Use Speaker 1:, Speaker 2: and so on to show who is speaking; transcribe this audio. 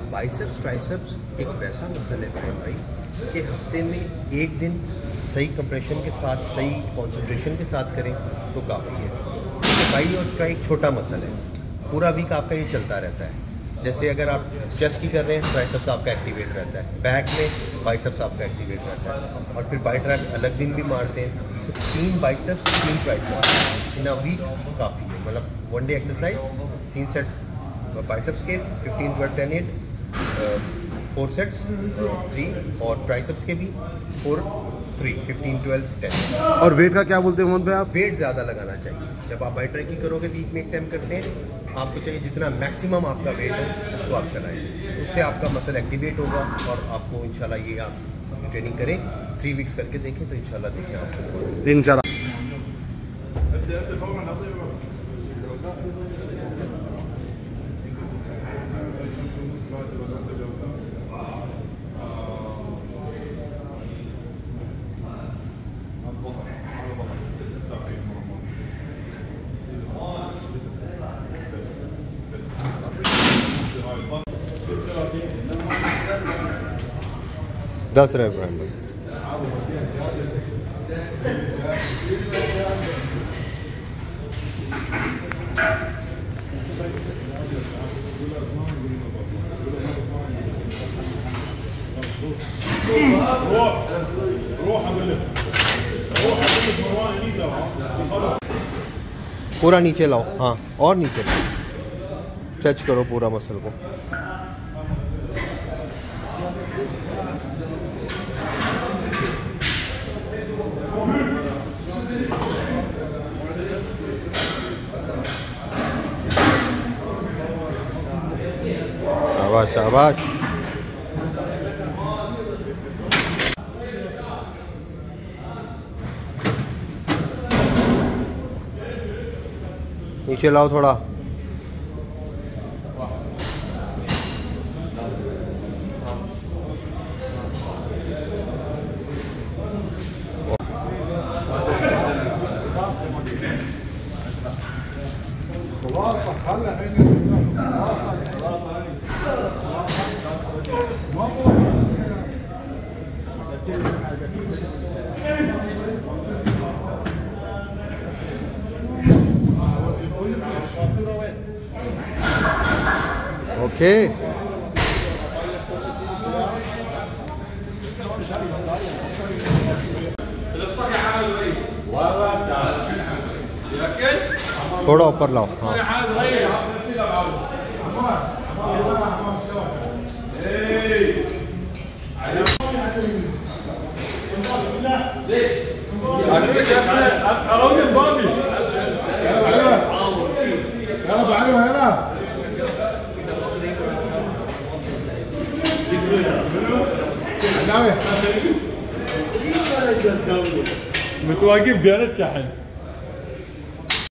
Speaker 1: Biceps triceps एक वैसा muscle है भाई कि हफ्ते में एक दिन सही कंप्रेशन के साथ, सही कंसंट्रेशन के साथ करें तो काफ़ी है। तो बाई और ट्राई एक छोटा मसल है, पूरा वीक आपका ये चलता रहता है। जैसे अगर आप चेस्ट की कर रहे हैं, ट्राइसेप्स आपका एक्टिवेट रहता है, बैक में बाइसेप्स आपका एक्टिवेट रहता है, और फिर बाई ट्राई अलग दिन भी मारते हैं। तो 3 biceps 3 triceps in a week काफ़ी है। मतलब 1 डे एक्सरसाइज 3 सेट्स बाइसेप्स के 15, 12, 10, 8 4 सेट्स 3, और ट्राइसेप्स के भी 4, 3, 15, 12, 10।
Speaker 2: और वेट का क्या बोलते हैं मोहम्मद भाई आप?
Speaker 1: वेट ज़्यादा लगाना चाहिए। जब आप बाई ट्राई की करोगे, वीक में एक टाइम करते हैं, आपको चाहिए जितना मैक्सिमम आपका वेट है उसको आप चलाएं। उससे आपका मसल एक्टिवेट होगा और आपको इंशाल्लाह ये आप ट्रेनिंग करें, 3 वीक्स करके देखें तो इंशाल्लाह देखें आपको
Speaker 2: इंशाल्लाह।
Speaker 1: दस रहे इब्राहिम भाई। पूरा नीचे लाओ, हाँ, और नीचे लाओ, स्ट्रेच करो पूरा मसल को। शाबाश शाबाश। नीचे लाओ थोड़ा। ओके, थोड़ा ऊपर लाओ, हाँ।
Speaker 3: متواقف بين الشحن